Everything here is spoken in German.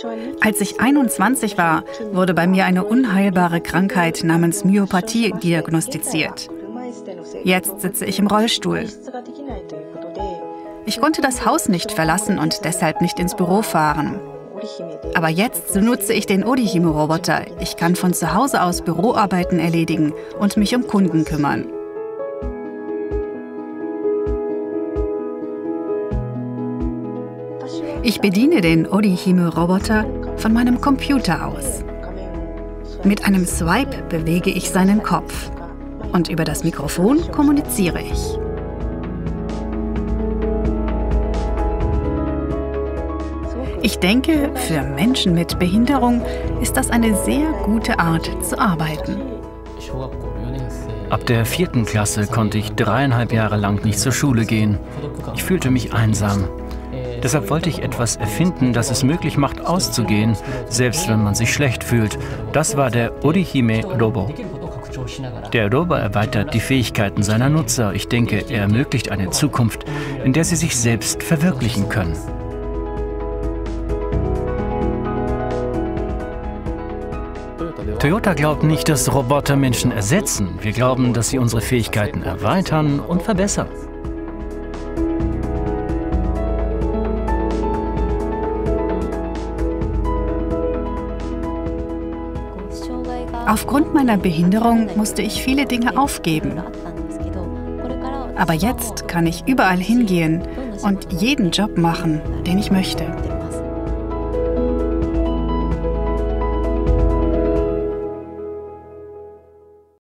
Als ich 21 war, wurde bei mir eine unheilbare Krankheit namens Myopathie diagnostiziert. Jetzt sitze ich im Rollstuhl. Ich konnte das Haus nicht verlassen und deshalb nicht ins Büro fahren. Aber jetzt nutze ich den Orihime-Roboter. Ich kann von zu Hause aus Büroarbeiten erledigen und mich um Kunden kümmern. Ich bediene den Orihime-Roboter von meinem Computer aus. Mit einem Swipe bewege ich seinen Kopf und über das Mikrofon kommuniziere ich. Ich denke, für Menschen mit Behinderung ist das eine sehr gute Art zu arbeiten. Ab der 4. Klasse konnte ich 3,5 Jahre lang nicht zur Schule gehen. Ich fühlte mich einsam. Deshalb wollte ich etwas erfinden, das es möglich macht, auszugehen, selbst wenn man sich schlecht fühlt. Das war der Orihime Robo. Der Robo erweitert die Fähigkeiten seiner Nutzer. Ich denke, er ermöglicht eine Zukunft, in der sie sich selbst verwirklichen können. Toyota glaubt nicht, dass Roboter Menschen ersetzen. Wir glauben, dass sie unsere Fähigkeiten erweitern und verbessern. Aufgrund meiner Behinderung musste ich viele Dinge aufgeben. Aber jetzt kann ich überall hingehen und jeden Job machen, den ich möchte.